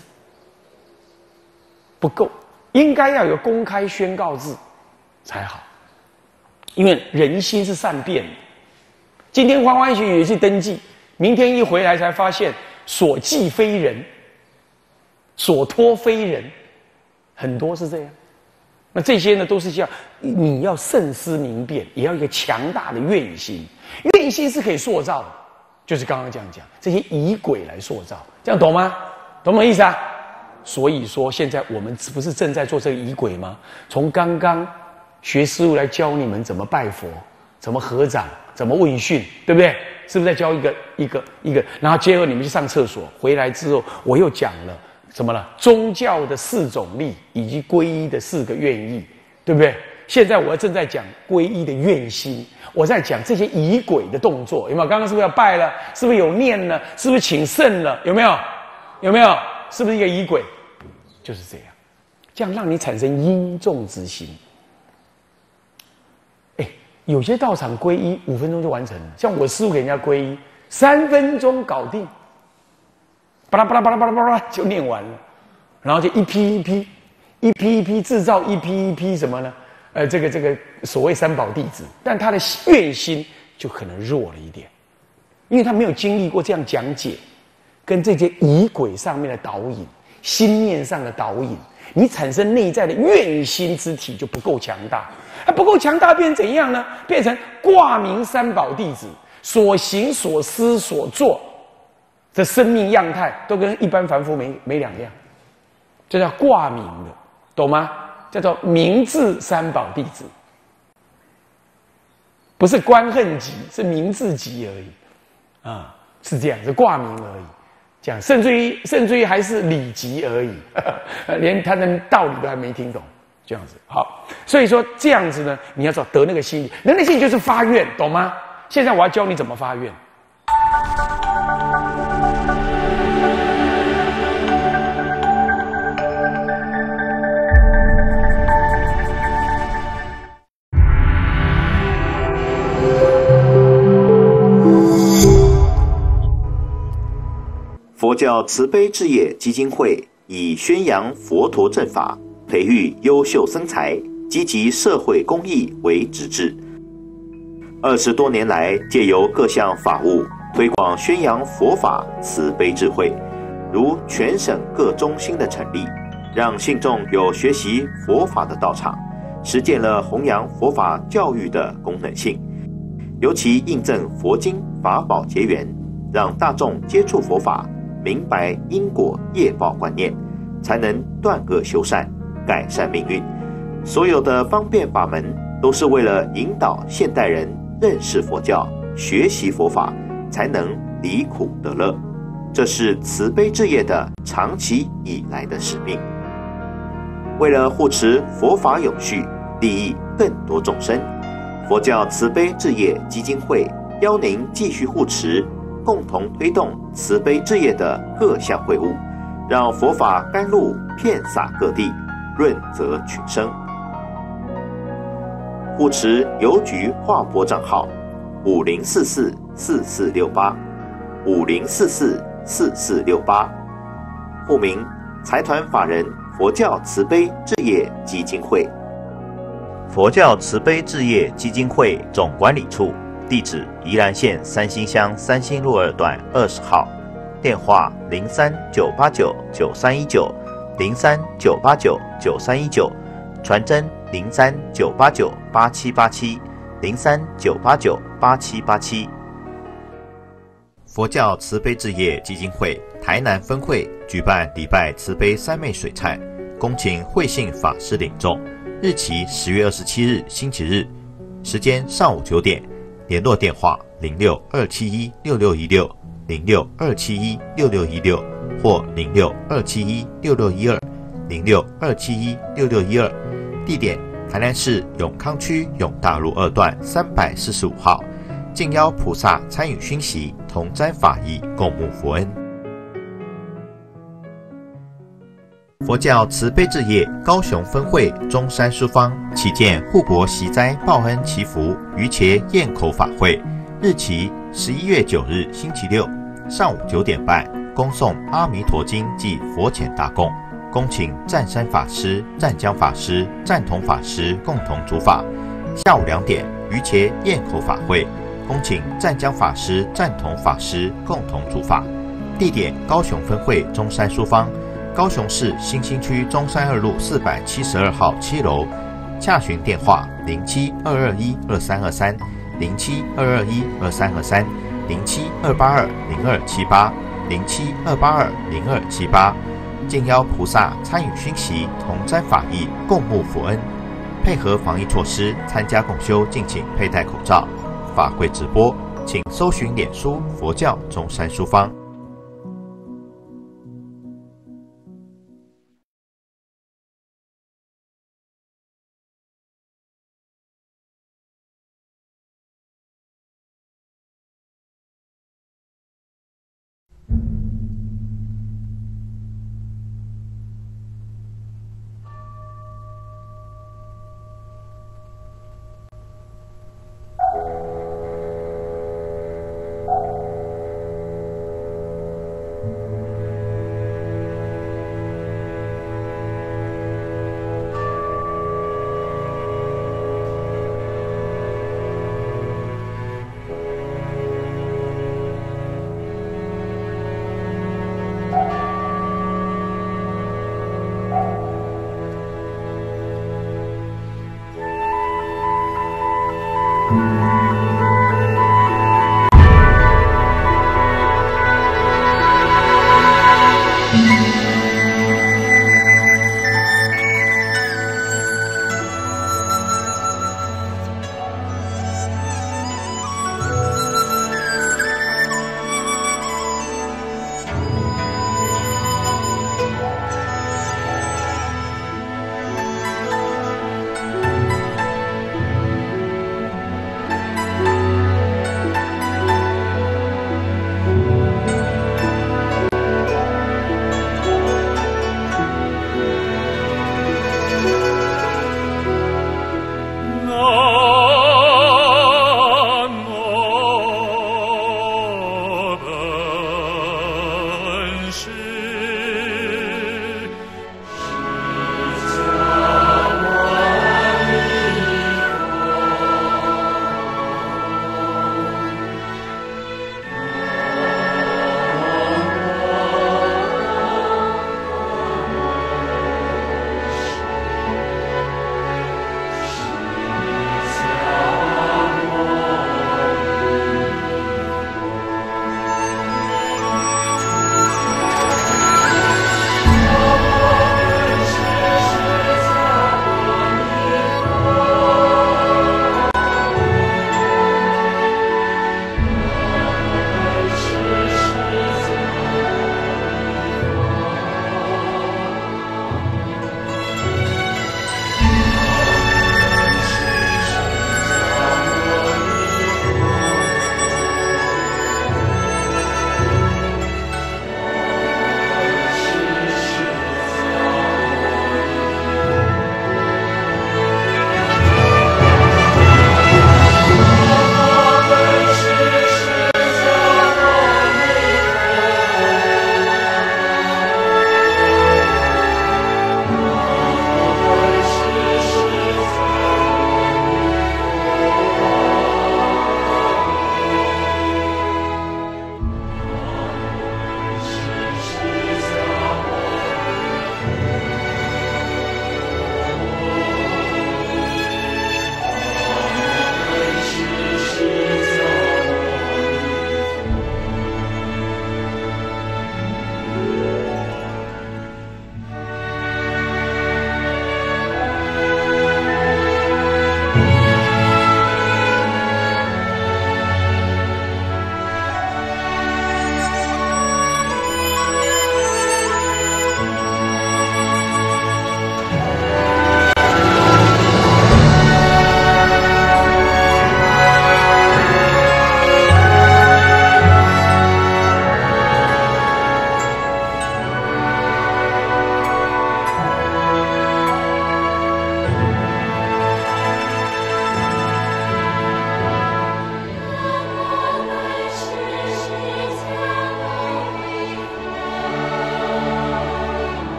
不够，应该要有公开宣告制才好，因为人心是善变的。今天欢欢喜喜去登记，明天一回来才发现所寄非人，所托非人，很多是这样。那这些呢，都是要你要慎思明辨，也要一个强大的愿心。愿心是可以塑造的，就是刚刚这样讲，这些仪轨来塑造，这样懂吗？懂我意思啊？所以说，现在我们不是正在做这个仪轨吗？从刚刚学师父来教你们怎么拜佛，怎么合掌，怎么问讯，对不对？是不是在教一个一个一个？然后接着你们去上厕所，回来之后我又讲了。什么了？宗教的四种力以及皈依的四个愿意，对不对？现在我正在讲皈依的愿心，我在讲这些仪轨的动作，有没有？刚刚是不是要拜了？是不是有念了？是不是请圣了？有没有？有没有？是不是一个仪轨？就是这样，这样让你产生殷重之心。哎，有些道场皈依五分钟就完成了，像我师父给人家皈依，三分钟搞定。巴拉巴拉巴拉巴拉巴拉就念完了，然后就一批一批，一批一批制造一批一批什么呢？呃，这个这个所谓三宝弟子，但他的愿心就可能弱了一点，因为他没有经历过这样讲解，跟这些仪轨上面的导引，心念上的导引，你产生内在的愿心之体就不够强大，它不够强大变成怎样呢？变成挂名三宝弟子，所行所思所做。这生命样态都跟一般凡夫没没两样，这叫挂名的，懂吗？叫做名字三宝弟子，不是官恨级，是名字级而已，啊，是这样，是挂名而已。这样，甚至于甚至于还是礼级而已，呵呵连他的道理都还没听懂，这样子。好，所以说这样子呢，你要找得那个心理，得那个心理就是发愿，懂吗？现在我要教你怎么发愿。 佛教慈悲置业基金会以宣扬佛陀正法、培育优秀僧才、积极社会公益为旨志。二十多年来，借由各项法务推广宣扬佛法慈悲智慧，如全省各中心的成立，让信众有学习佛法的道场，实践了弘扬佛法教育的功能性。尤其印证佛经法宝结缘，让大众接触佛法，明白因果业报观念，才能断恶修善，改善命运， 所有的方便法门都是为了引导现代人认识佛教、学习佛法，才能离苦得乐。这是慈悲置业的长期以来的使命。为了护持佛法永续，利益更多众生，佛教慈悲置业基金会邀您继续护持，共同推动慈悲置业的各项会务，让佛法甘露遍洒各地，润泽群生。护持邮局划拨账号五零四四四四六八五零四四四四六八，户名财团法人佛教慈悲置业基金会。佛教慈悲置业基金会总管理处地址：宜兰县三星乡三星路二段二十号，电话零三九八九九三一九零三九八九九三一九，传真零三九八九八七八七零三九八九八七八七。佛教慈悲置业基金会台南分会举办礼拜慈悲三昧水忏，恭请慧信法师领众，日期十月二十七日星期日，时间上午九点，联络电话零六二七一六六一六零六二七一六六一六或零六二七一六六一二零六二七一六六一二，地点台南市永康区永大路二段三百四十五号，敬邀菩萨参与熏习，同沾法益，共沐佛恩。佛教慈悲置业高雄分会中山书坊启建护国习灾报恩祈福于伽宴口法会，日期十一月九日星期六，上午九点半，恭诵阿弥陀经及佛前大供，恭请湛山法师、湛江法师、湛同法师共同主法。下午两点，于伽宴口法会，恭请湛江法师、湛同法师共同主法。地点：高雄分会中山书坊，高雄市新兴区中山二路四百七十二号七楼。洽询电话：零七二二一二三二三零七二二一二三二三零七二八二零二七八零七二八二零二七八。敬邀菩萨参与熏习，同沾法益，共沐佛恩。配合防疫措施，参加共修敬请佩戴口罩。法会直播，请搜寻脸书佛教中山书坊。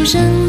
生。